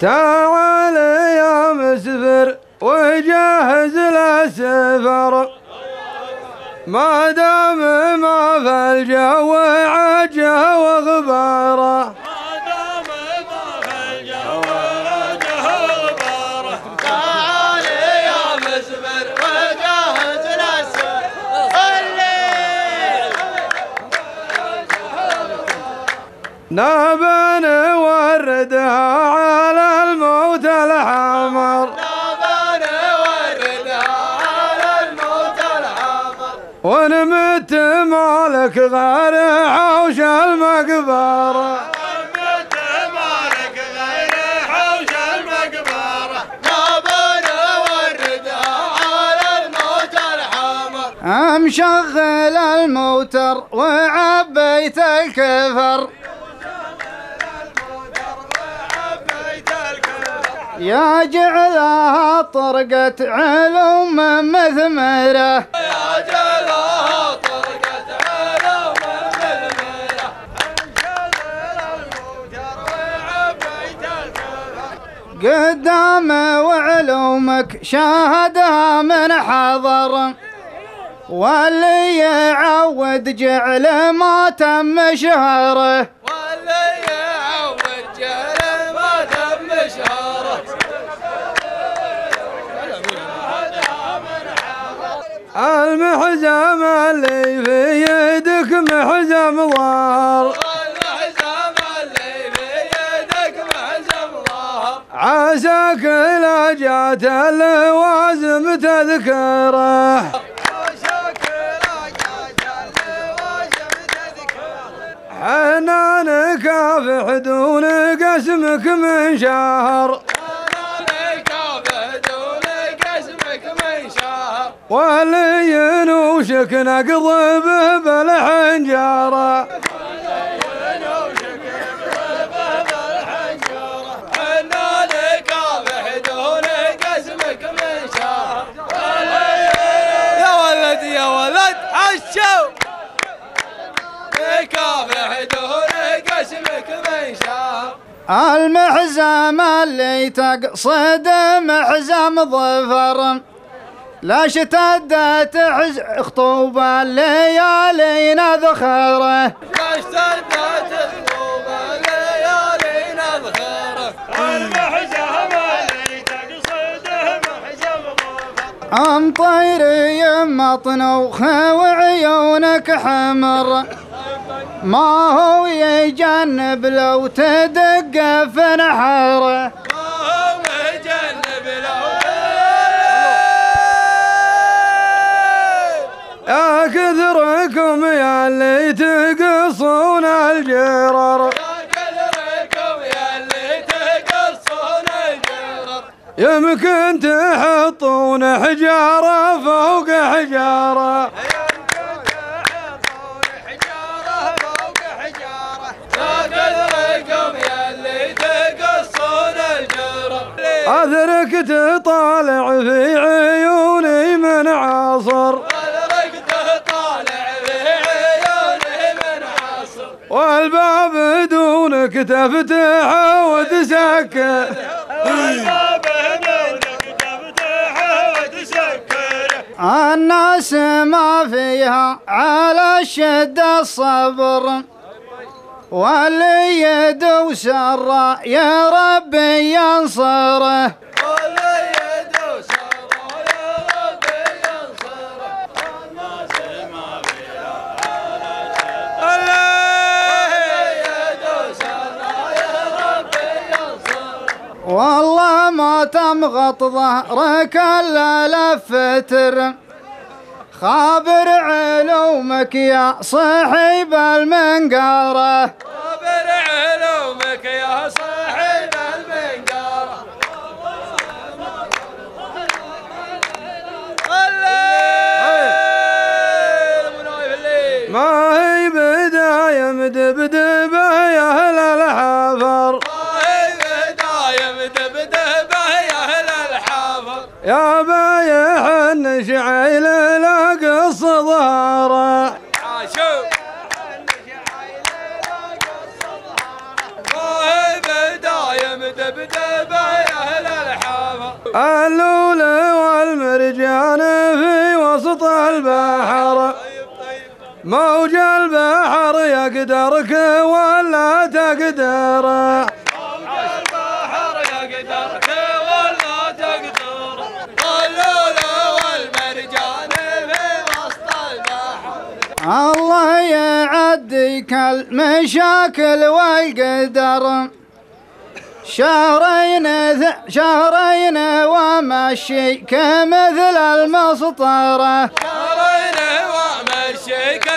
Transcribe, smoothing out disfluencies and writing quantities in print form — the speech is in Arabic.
تعال يا مسفر وجهز للسفر، ما دام ما في الجو عجه وغباره. تعال يا مسفر وجهز للسفر، نبى نوردها على الموت الحمر، ونمت مالك غير حوش المقبرة. نمت مالك غير حوش المقبرة، نبى نوردها على الموت الحمر. مشغل الموتر وعبيت الكفر، يا جعلها طرقة علوم مثمرة، يا جعلها طرقة علوم مثمرة. قدام وعلومك شاهدها من حضر، واللي يعود جعل ما تم شهره، واللي يعود جعل ما تم شهره. المحزم اللي في يدك محزم ظهر، والمحزم اللي في يدك محزم ظهر، عساك لا جات اللوازم تذكره. حنانك في حدون قسمك من شهر، واللي ينوشك نقض به بالحنجرة. يا ولد يا ولد عشو كافح دون قسمك من شهر. المحزم اللي تقصد محزم ظفر، لا اشتدت خطوب الليالي نذخره، لا اشتدت خطوب الليالي نذخره. المحزم اللي تقصده محزم ظفر، طير يما طنوخ وعيونك حمر، ما هو يجنب لو تدق في نحره، يا كثركم يا اللي تقصون الجرر، يمكن تحطون حجارة فوق حجارة. أذرك تطالع في عيوني من عصر، والباب دونك تفتح وتسكر، الناس ما فيها على الشدة الصبر، واللي يدوس الراء يا ربي ينصره، والله ما تمغط ظهرك الا لفتر، خابر علومك يا صاحب المنقاره، خابر علومك يا صاحب المنقاره. ما هي بداية مدبدبة يا أهل الحفر، يا بايح النشعيل لا قص ظهره، ما هي بداية مدبدبة اللول والمرجان في وسط البحر موج البحر يقدرك ولا تقدر موج البحر يقدرك ولا تقدر اللول والمرجان في وسط البحر الله يعديك المشاكل والقدر شهرين ومشيك مثل المسطرة شهرين ومشيك